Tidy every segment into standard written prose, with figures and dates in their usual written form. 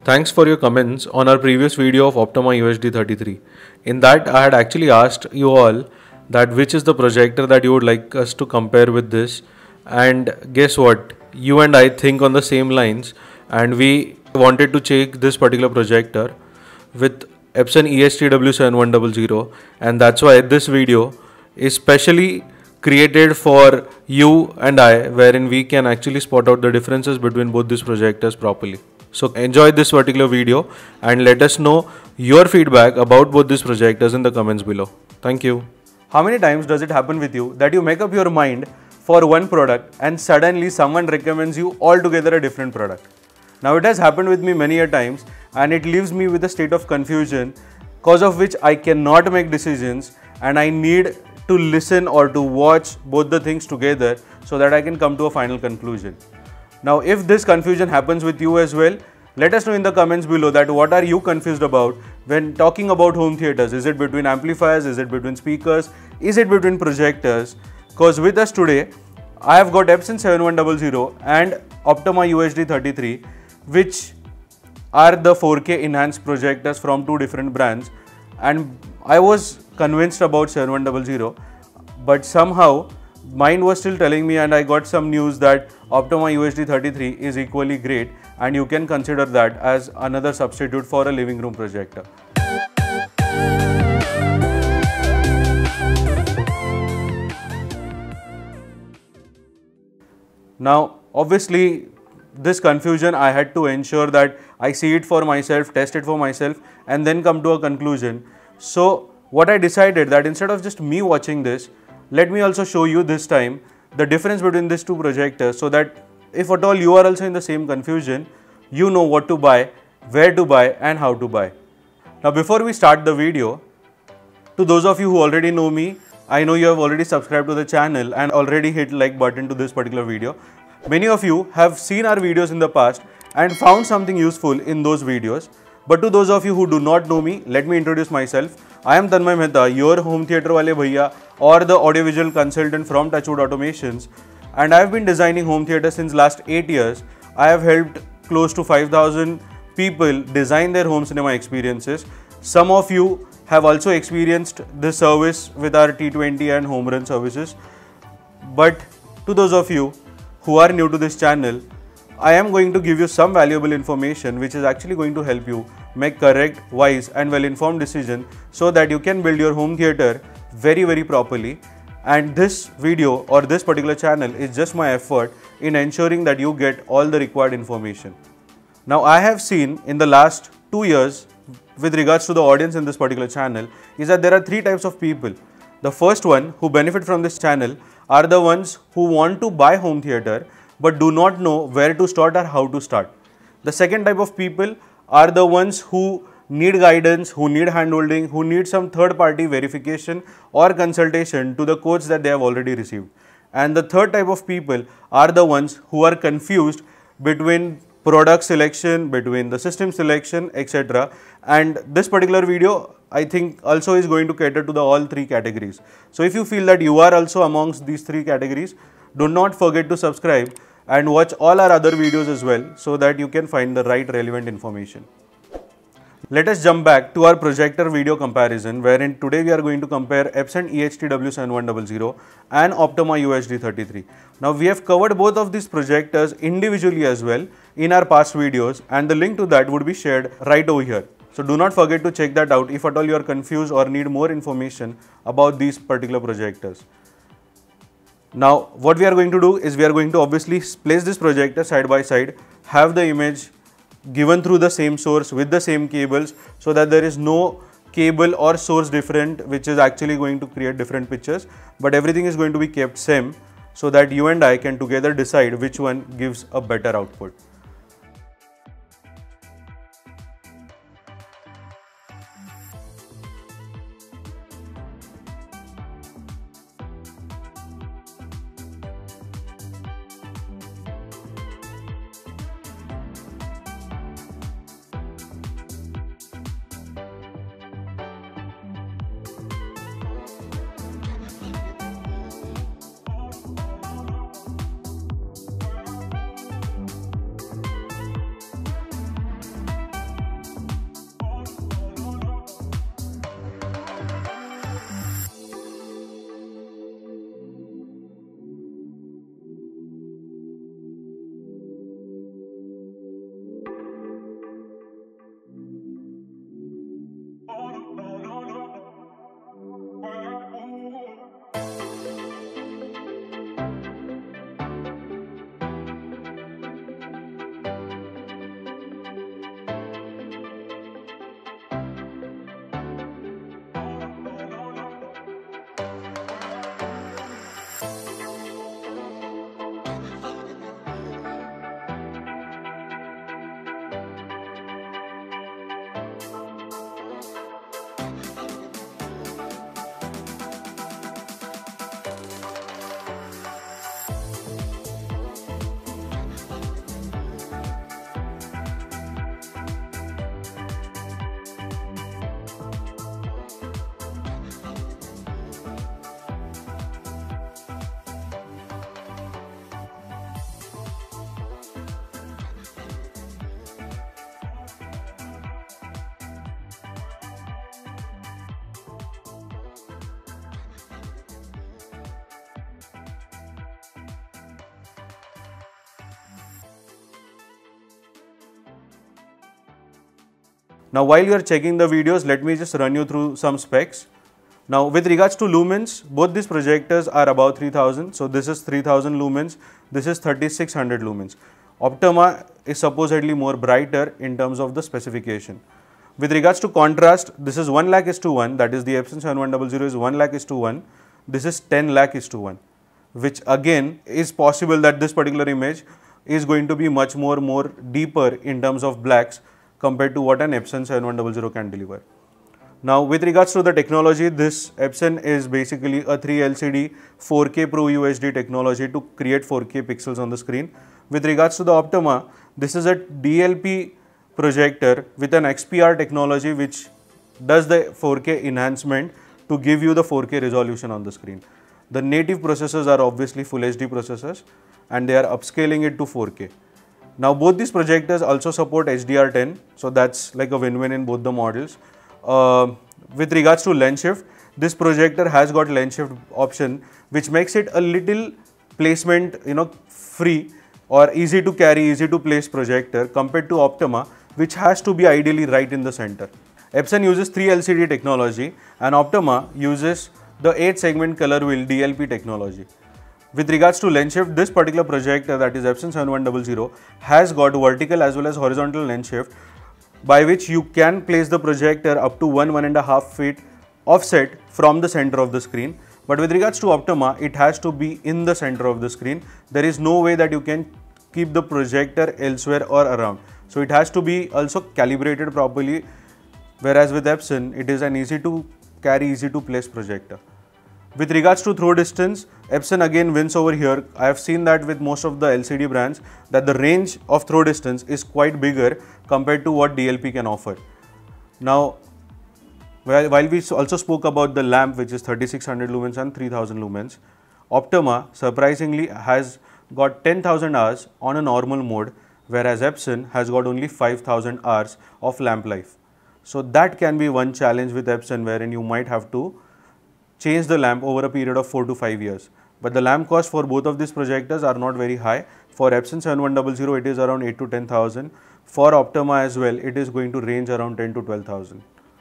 Thanks for your comments on our previous video of Optima UHD 33. In that, I had actually asked you all that which is the projector that you would like us to compare with this. And guess what? You and I think on the same lines, and we wanted to check this particular projector with Epson ESTW7100, and that's why this video is specially created for you and I, wherein we can actually spot out the differences between both these projectors properly. So enjoy this particular video and let us know your feedback about both these projectors in the comments below. Thank you. How many times does it happen with you that you make up your mind for one product and suddenly someone recommends you altogether a different product? Now it has happened with me many a times, and it leaves me with a state of confusion, cause of which I cannot make decisions and I need to listen or to watch both the things together so that I can come to a final conclusion. Now, if this confusion happens with you as well, let us know in the comments below that what are you confused about when talking about home theaters. Is it between amplifiers? Is it between speakers? Is it between projectors? Because with us today, I have got Epson 7100 and Optima UHD 33, which are the 4K enhanced projectors from two different brands. And I was convinced about 7100, but somehow mind was still telling me, and I got some news that Optima UHD 33 is equally great and you can consider that as another substitute for a living room projector. Now, obviously, this confusion I had to ensure that I see it for myself, test it for myself, and then come to a conclusion. So, what I decided that instead of just me watching this, let me also show you this time the difference between these two projectors, so that if at all you are also in the same confusion, you know what to buy, where to buy and how to buy. Now before we start the video, to those of you who already know me, I know you have already subscribed to the channel and already hit like button to this particular video. Many of you have seen our videos in the past and found something useful in those videos. But to those of you who do not know me, let me introduce myself. I am Tanmay Mehta, your home theatre wale bhaiya or the audiovisual consultant from Touchwood Automations, and I have been designing home theatre since last 8 years. I have helped close to 5,000 people design their home cinema experiences. Some of you have also experienced this service with our T20 and home run services. But to those of you who are new to this channel, I am going to give you some valuable information which is actually going to help you make correct, wise and well-informed decision so that you can build your home theatre very properly. And this video or this particular channel is just my effort in ensuring that you get all the required information. Now I have seen in the last 2 years with regards to the audience in this particular channel is that there are 3 types of people. The first one who benefit from this channel are the ones who want to buy home theatre but do not know where to start or how to start. The second type of people are the ones who need guidance, who need handholding, who need some third-party verification or consultation to the codes that they have already received. And the third type of people are the ones who are confused between product selection, between the system selection, etc. And this particular video, I think, also is going to cater to the all 3 categories. So if you feel that you are also amongst these 3 categories, do not forget to subscribe and watch all our other videos as well so that you can find the right relevant information. Let us jump back to our projector video comparison, wherein today we are going to compare Epson ESTW7100 and Optima UHD 33. Now we have covered both of these projectors individually as well in our past videos, and the link to that would be shared right over here. So do not forget to check that out if at all you are confused or need more information about these particular projectors. Now what we are going to do is we are going to obviously place this projector side by side, have the image given through the same source with the same cables so that there is no cable or source different which is actually going to create different pictures, but everything is going to be kept same so that you and I can together decide which one gives a better output. Now while you are checking the videos, let me just run you through some specs. Now with regards to lumens, both these projectors are above 3000. So this is 3000 lumens, this is 3600 lumens. Optima is supposedly more brighter in terms of the specification. With regards to contrast, this is 1 lakh is to 1, that is the Epson 7100 is 1 lakh is to 1, this is 10 lakh is to 1, which again is possible that this particular image is going to be much more deeper in terms of blacks compared to what an Epson 7100 can deliver. Now with regards to the technology, this Epson is basically a 3 LCD 4K Pro UHD technology to create 4K pixels on the screen. With regards to the Optima, this is a DLP projector with an XPR technology which does the 4K enhancement to give you the 4K resolution on the screen. The native processors are obviously Full HD processors and they are upscaling it to 4K. Now both these projectors also support HDR10, so that's like a win-win in both the models. With regards to lens shift, this projector has got lens shift option which makes it a little placement free or easy to carry, easy to place projector compared to Optima, which has to be ideally right in the center. Epson uses 3 LCD technology and Optima uses the 8 segment color wheel DLP technology. With regards to lens shift, this particular projector, that is Epson 7100, has got vertical as well as horizontal lens shift, by which you can place the projector up to 1.5 feet offset from the center of the screen. But with regards to Optima, it has to be in the center of the screen. There is no way that you can keep the projector elsewhere or around. So it has to be also calibrated properly, whereas with Epson, it is an easy to carry, easy to place projector. With regards to throw distance, Epson again wins over here. I have seen that with most of the LCD brands that the range of throw distance is quite bigger compared to what DLP can offer. Now, while we also spoke about the lamp, which is 3600 lumens and 3000 lumens, Optima surprisingly has got 10,000 hours on a normal mode, whereas Epson has got only 5,000 hours of lamp life. So that can be one challenge with Epson, wherein you might have to change the lamp over a period of 4 to 5 years. But the lamp cost for both of these projectors are not very high. For Epson 7100, it is around 8 to 10,000. For Optima as well, it is going to range around 10 to 12,000.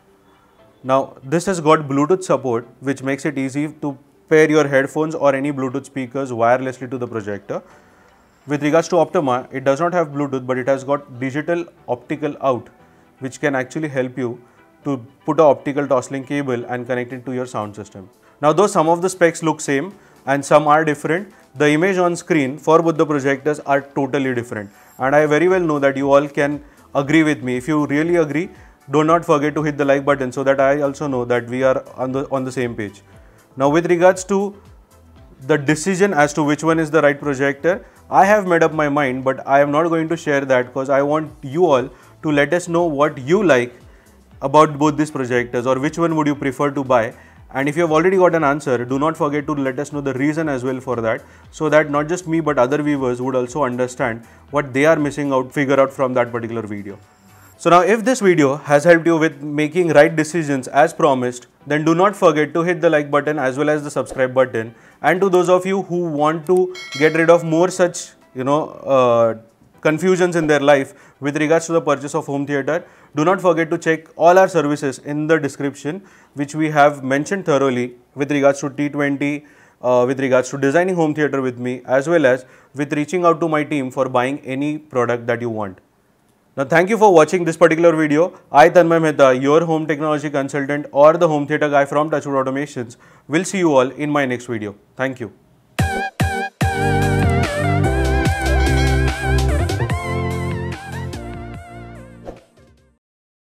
Now, this has got Bluetooth support, which makes it easy to pair your headphones or any Bluetooth speakers wirelessly to the projector. With regards to Optima, it does not have Bluetooth, but it has got digital optical out, which can actually help you to put an optical Toslink cable and connect it to your sound system. Now, though some of the specs look same and some are different, the image on screen for both the projectors are totally different. And I very well know that you all can agree with me. If you really agree, do not forget to hit the like button so that I also know that we are on the same page. Now, with regards to the decision as to which one is the right projector, I have made up my mind, but I am not going to share that because I want you all to let us know what you like about both these projectors, or which one would you prefer to buy. And if you have already got an answer, do not forget to let us know the reason as well for that, so that not just me but other viewers would also understand what they are missing out, figure out from that particular video. So now, if this video has helped you with making right decisions as promised, then do not forget to hit the like button as well as the subscribe button. And to those of you who want to get rid of more such confusions in their life with regards to the purchase of home theater, do not forget to check all our services in the description, which we have mentioned thoroughly with regards to T20, with regards to designing home theater with me, as well as with reaching out to my team for buying any product that you want. Now, thank you for watching this particular video. I, Tanmay Mehta, your home technology consultant or the home theater guy from Touchwood Automations, will see you all in my next video. Thank you.